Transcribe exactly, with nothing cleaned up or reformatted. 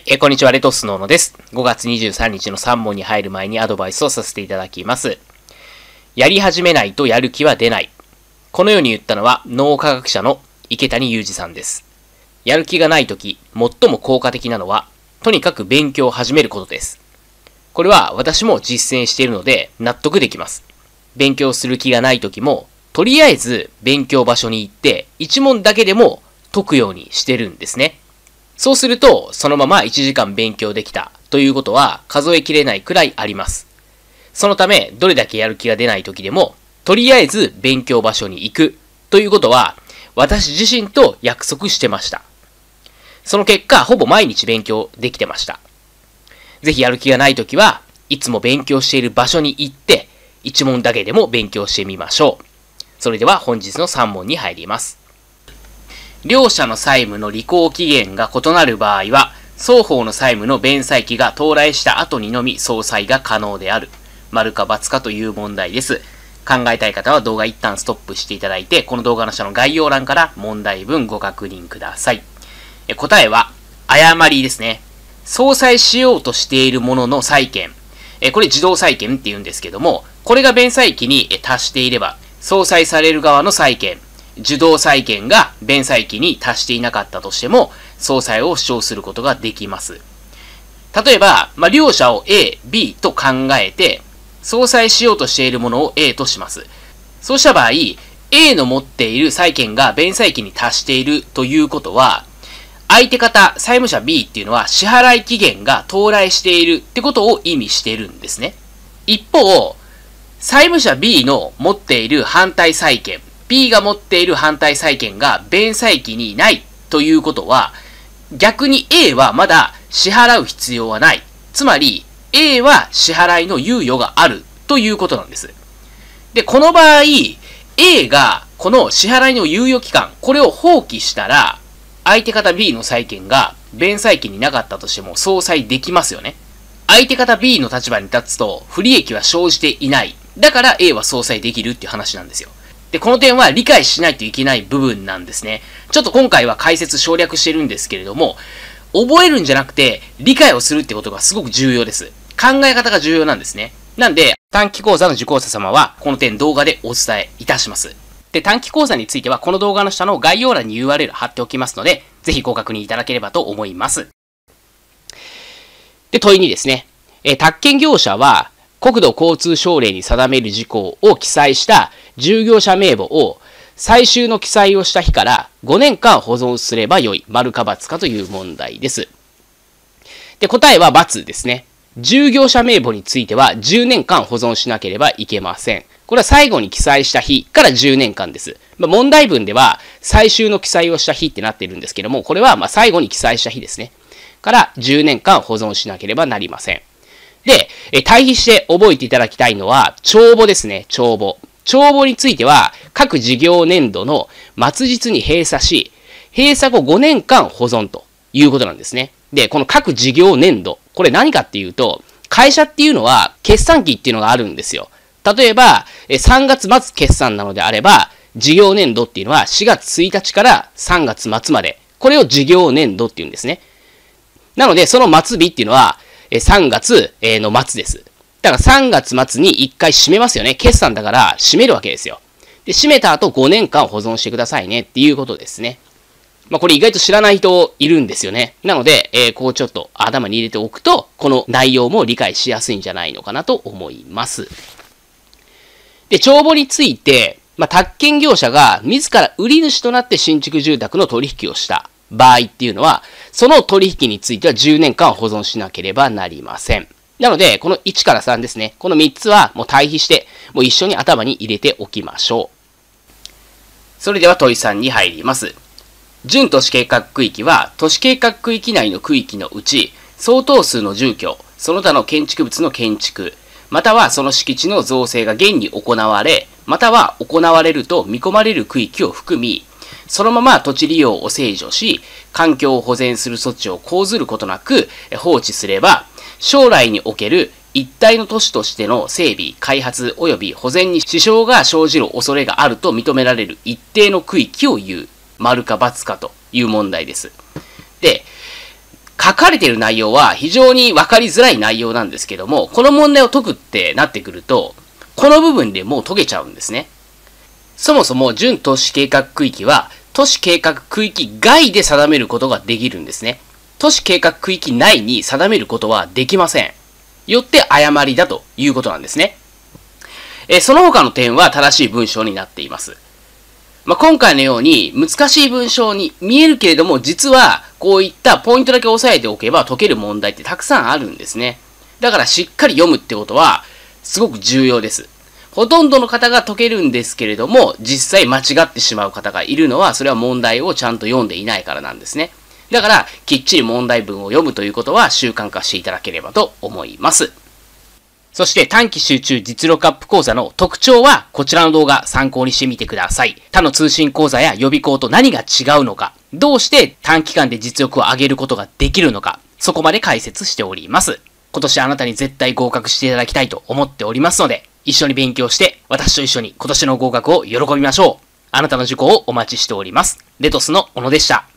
えー、こんにちは、レトスノーノです。ごがつにじゅうさんにちのさん問に入る前にアドバイスをさせていただきます。やり始めないとやる気は出ない。このように言ったのは脳科学者の池谷裕二さんです。やる気がないとき、最も効果的なのは、とにかく勉強を始めることです。これは私も実践しているので納得できます。勉強する気がないときも、とりあえず勉強場所に行っていち問だけでも解くようにしてるんですね。そうすると、そのままいちじかん勉強できたということは数えきれないくらいあります。そのため、どれだけやる気が出ない時でも、とりあえず勉強場所に行くということは、私自身と約束してました。その結果、ほぼ毎日勉強できてました。ぜひやる気がない時は、いつも勉強している場所に行って、いち問だけでも勉強してみましょう。それでは本日のさん問に入ります。両者の債務の履行期限が異なる場合は、双方の債務の弁済期が到来した後にのみ相殺が可能である。丸か×かという問題です。考えたい方は動画一旦ストップしていただいて、この動画の下の概要欄から問題文ご確認ください。え答えは、誤りですね。相殺しようとしているものの債権。えこれ自動債権って言うんですけども、これが弁済期に達していれば、相殺される側の債権、受動債権が弁済期に達していなかったとしても、相殺を主張することができます。例えば、まあ、両者を A、B と考えて、相殺しようとしているものを A とします。そうした場合、A の持っている債権が弁済期に達しているということは、相手方、債務者 B っていうのは支払い期限が到来しているってことを意味しているんですね。一方、債務者 B の持っている反対債権、B が持っている反対債権が弁済期にないということは、逆に A はまだ支払う必要はない。つまり A は支払いの猶予があるということなんです。で、この場合、A がこの支払いの猶予期間、これを放棄したら、相手方 B の債権が弁済期になかったとしても相殺できますよね。相手方 B の立場に立つと不利益は生じていない。だから A は相殺できるっていう話なんですよ。で、この点は理解しないといけない部分なんですね。ちょっと今回は解説省略してるんですけれども、覚えるんじゃなくて理解をするってことがすごく重要です。考え方が重要なんですね。なんで、短期講座の受講者様はこの点動画でお伝えいたします。で、短期講座についてはこの動画の下の概要欄に ユーアールエル 貼っておきますので、ぜひご確認いただければと思います。で、問いにですね、え宅建業者は国土交通省令に定める事項を記載した従業者名簿を最終の記載をした日からごねんかん保存すればよい。丸か×かという問題です。で、答えは×ですね。従業者名簿についてはじゅうねんかん保存しなければいけません。これは最後に記載した日からじゅうねんかんです。まあ、問題文では最終の記載をした日ってなっているんですけども、これはまあ最後に記載した日ですね。からじゅうねんかん保存しなければなりません。で、え対比して覚えていただきたいのは帳簿ですね。帳簿。帳簿については、各事業年度の末日に閉鎖し、閉鎖後ごねんかん保存ということなんですね。で、この各事業年度、これ何かっていうと、会社っていうのは決算期っていうのがあるんですよ。例えば、さんがつ末決算なのであれば、事業年度っていうのはしがつついたちからさんがつ末まで、これを事業年度っていうんですね。なので、その末日っていうのは、さんがつの末です。だからさんがつ末にいっかい締めますよね。決算だから締めるわけですよ。で、締めた後ごねんかん保存してくださいねっていうことですね。まあこれ意外と知らない人いるんですよね。なので、えー、こうちょっと頭に入れておくと、この内容も理解しやすいんじゃないのかなと思います。で、帳簿について、まあ宅建業者が自ら売り主となって新築住宅の取引をした場合っていうのは、その取引についてはじゅうねんかん保存しなければなりません。なので、このいちからさんですね。このみっつはもう対比して、もう一緒に頭に入れておきましょう。それでは問いさんに入ります。準都市計画区域は、都市計画区域内の区域のうち、相当数の住居、その他の建築物の建築、またはその敷地の造成が現に行われ、または行われると見込まれる区域を含み、そのまま土地利用を制御し、環境を保全する措置を講ずることなく放置すれば、将来における一体の都市としての整備、開発及び保全に支障が生じる恐れがあると認められる一定の区域を言う。丸か×かという問題です。で、 書かれている内容は非常にわかりづらい内容なんですけども、この問題を解くってなってくると、この部分でもう解けちゃうんですね。そもそも準都市計画区域は、都市計画区域外で定めることができるんですね。都市計画区域内に定めることはできません。よって誤りだということなんですね。えその他の点は正しい文章になっています。まあ、今回のように難しい文章に見えるけれども、実はこういったポイントだけ押さえておけば解ける問題ってたくさんあるんですね。だからしっかり読むってことはすごく重要です。ほとんどの方が解けるんですけれども、実際間違ってしまう方がいるのは、それは問題をちゃんと読んでいないからなんですね。だから、きっちり問題文を読むということは習慣化していただければと思います。そして短期集中実力アップ講座の特徴はこちらの動画参考にしてみてください。他の通信講座や予備校と何が違うのか、どうして短期間で実力を上げることができるのか、そこまで解説しております。今年あなたに絶対合格していただきたいと思っておりますので、一緒に勉強して私と一緒に今年の合格を喜びましょう。あなたの受講をお待ちしております。レトスの小野でした。